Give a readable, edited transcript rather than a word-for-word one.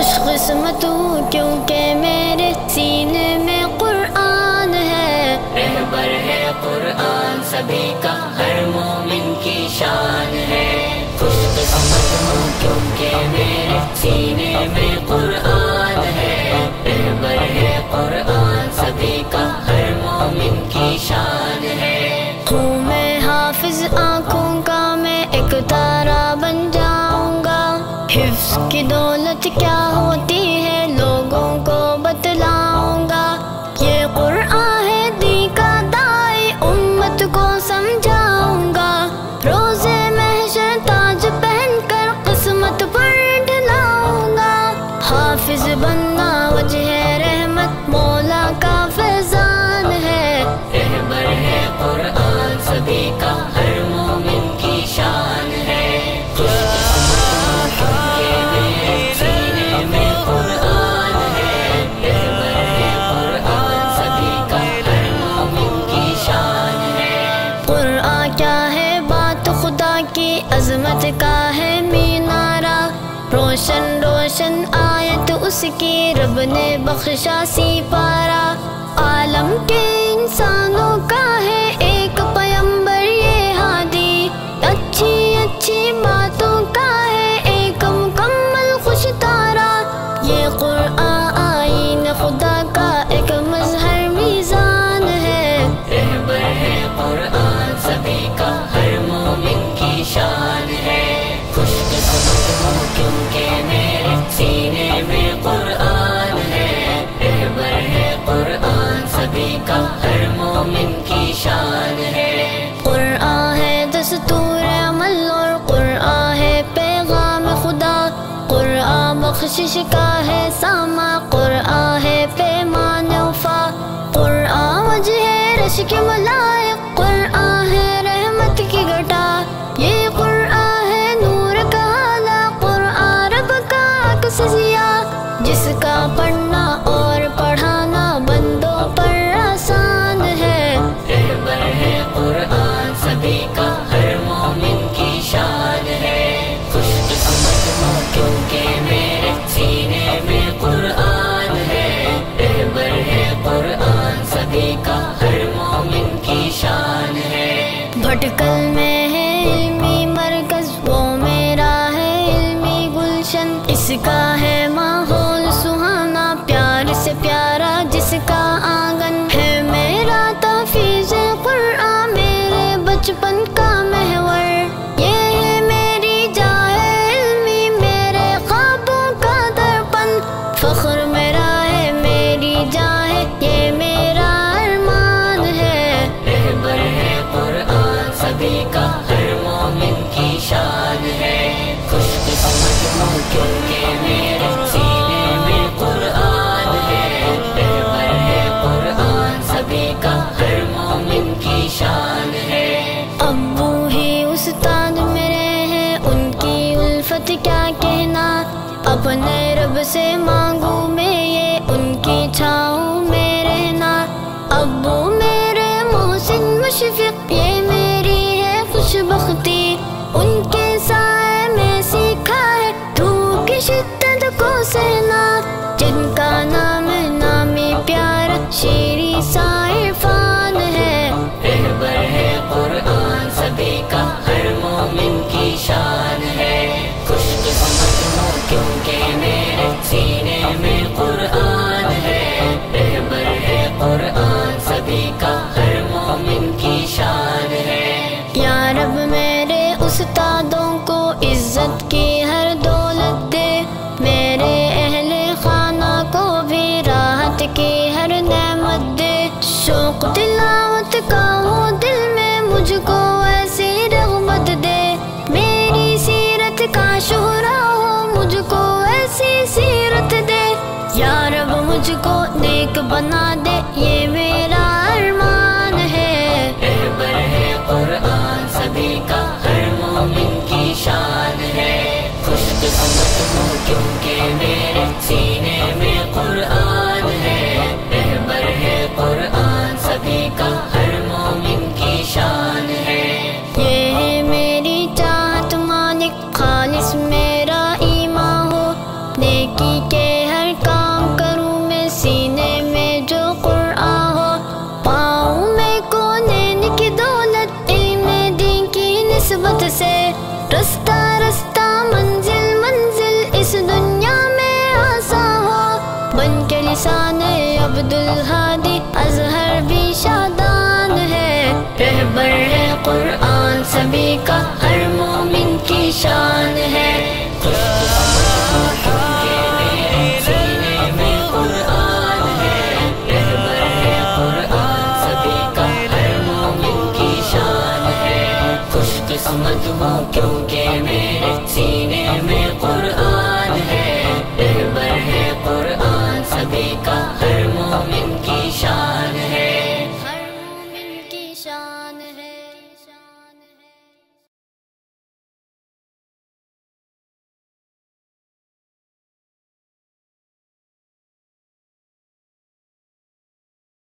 خوش قسمت ہوں کیونکہ میرے سینے میں قرآن ہے، رہبر ہے قرآن سبھی کا ہر مومن کی شان ہے۔ خوش قسمت ہوں کیونکہ میرے سینے میں قرآن ہے، رہبر ہے قرآن سبھی کا ہر مومن کی شان ہے۔ ہوں میں حافظ آنکھوں کا، میں ایک تارا بن جاؤں گا، حفظ کی دولت کیا ہوتی ہے لوگوں کو بتلاؤں گا، یہ قرآن ہے دین کا داعی امت کو سمجھاؤں گا، روزے محشر تاج پہن کر قسمت پر ڈھلاؤں گا، حافظ بننا وجہ رحمت مولا کا فیضان ہے، رہبر ہے قرآن سبھی کا ہر مومن کی شان ہے۔ خوش قسمت ہوں کیونکہ میرے سینے میں قرآن ہے، رہبر ہے قرآن سبھی کا ہر مومن کی شان ہے۔ قرآن کیا ہے بات خدا کی عظمت کا ہے مینارہ، روشن روشن آیت اس کی رب نے بخشا سی پارا، عالم کے انسانوں کا ہے ایک پیمبر یہ ہادی، اچھی اچھی باتوں کا ہے ایک مکمل خوش تارا، یہ قرآن آئین خدا کا ایک مظہر میزان ہے، رہبر ہے قرآن سبھی کا ہر مومن کی شان ہے۔ خوش قسمت ہوں کیونکہ میرے سینے میں قرآن ہے، رہبر ہے قرآن سبھی کا ہر مومن کی شان ہے۔ قرآن ہے دستور عمل اور قرآن ہے پیغام خدا، قرآن بخشش کا ہے ساما، قرآن ہے پیمان وفا، قرآن وجہ رش کے ملائک، قرآن ہے رحمت کی گھٹا، یہ قرآن ہے نور کا حالہ، قرآن رب کا عکس ضیاء، جس کا پڑھنا اور پڑھانا بندوں پر آسان ہے، رہبر ہے قرآن سبھی کا ہر مومن کی شان ہے۔ خوش قسمت ہوں کیونکہ میرے سینے میں قرآن ہے، رہبر ہے قرآن سبھی کا ہر مومن کی شان ہے۔ بھٹکل میں ہے علمی مرکز وہ میرا ہے علمی گلشن، اس کا ہے ماحول سہانا پیار سے پیارا جس کا آنگن ہے، میرا تحفیظ قرآن میرے بچپن کا محور، یہ ہے میری جائے علمی میرے خوابوں کا درپن، فخر میرا ہے میری جائے یہ میرا ارمان ہے، رہبر ہے قرآن سبھی کا ہر مومن کی شان ہے۔ خوش قسمت ہوں کیونکہ میرے سینے میں قرآن ہے، رہبر ہے قرآن سبھی کا ہر مومن کی شان ہے۔ ابو ہی استاد میرے ہیں ان کی الفت کیا کہنا، اپنے رب سے مانگوں میں یہ ان کی چھاؤں میں رہنا، ابو میرے محسن مشفق یہ میری ہے خوش بختی، ان کے سائے میں سیکھا ہے دھوپ کی شدت کو سہنا، جن کا نام نامی پیارا شیریں سا عرفان ہے، رہبر ہے قرآن سبھی کا ہر مومن کی شان ہے۔ خوش قسمت ہوں کیونکہ میرے سینے میں قرآن ہے، رہبر ہے قرآن سبھی کا ہر مومن کی شان ہے۔ یا رب میرے استادوں کو عزت کی ہر دولت دے، میرے اہل خانہ کو بھی راحت کی ہر نعمت دے، شوق تلاوت کا ہو دل میں مجھ کو ایسی رغبت دے، میری سیرت کا شہرا ہو مجھ کو ایسی سیرت دے، یا رب مجھ کو نیک بنا دے یہ میرا ارمان ہے، رہبر ہے قرآن سبھی کا ہر مومن کی شان ہے۔ خوش قسمت ہوں کیونکہ میرے سینے میں قرآن ہے، رہبر ہے قرآن سبھی کا ہر مومن کی شان ہے۔ یہ ہے میری چاہت مالک خالص میرا ایمان ہو، نیکی کے قرآن سبھی کا ہر مومن کی شان ہے خوش قسمت ہوں کیونکہ میرے سینے میں قرآن ہے رہبر ہے قرآن سبھی کا ہر مومن کی شان ہے خوش قسمت ہوں کیونکہ میرے سینے میں قرآن